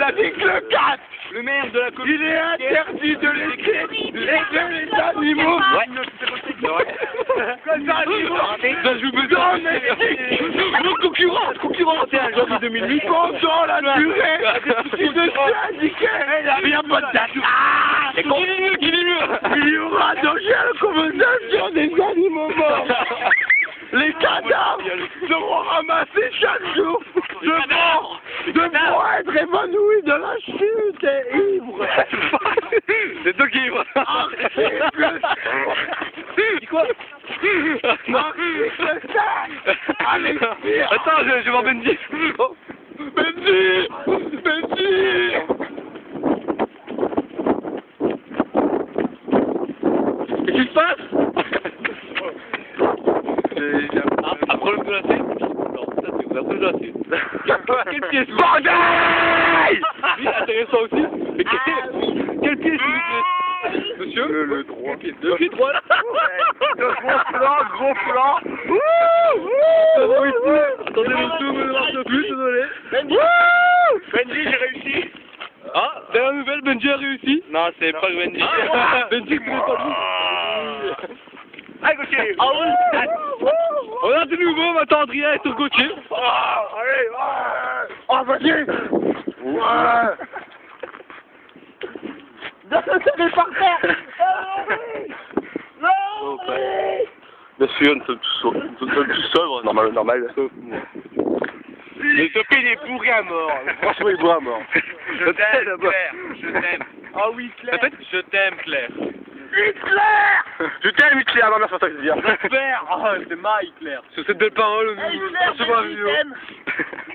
a dit que le 4, Le maire de la commune. il est interdit de laisser les animaux. Ouais. Les animaux. Ça joue besoin. Concurrence. C'est un janvier 2008. Pendant la durée qui te suis indiqué, il n'y a pas de date. Il y aura danger à la conversation des animaux morts. Les cadavres seront ramassés chaque jour devront être évanouis de la chute et ivres. C'est toi qui ivre. Dis quoi? Allez, attends, je vais voir Benji. Benji. Qu'est-ce qui se passe? Un problème de la C? Non, ça c'est un problème de la C. Quelle pièce? Bordel! Oui, intéressant aussi. Mais quelle pièce, s'il vous plaît? Monsieur? Le 3. Le pied droit là? Gros plan. Attendez, le zoom ne marche plus, désolé. Benji, j'ai réussi. Ah, dernière nouvelle, Benji a réussi. Non, c'est pas Benji. Benji, tu n'es pas vu. Allez, Gauthier. On a de nouveau, maintenant Adrien est sur Gauthier. Allez, oh, vas-y. Ouais. Non, c'est par terre. Non. Bien sûr, nous sommes tous sobres, normal. Le topé, il est bourré à mort. Franchement, il est bourré à mort. Je t'aime, Claire. Je t'aime. Oh oui, Claire. Je t'aime, Claire. Hitler. Je t'aime, Hitler, ma mère, c'est ça que je veux dire. J'espère. Oh, c'est ma Hitler. Sur cette belle parole, nous Hitler, recevons un je vidéo. t'aime.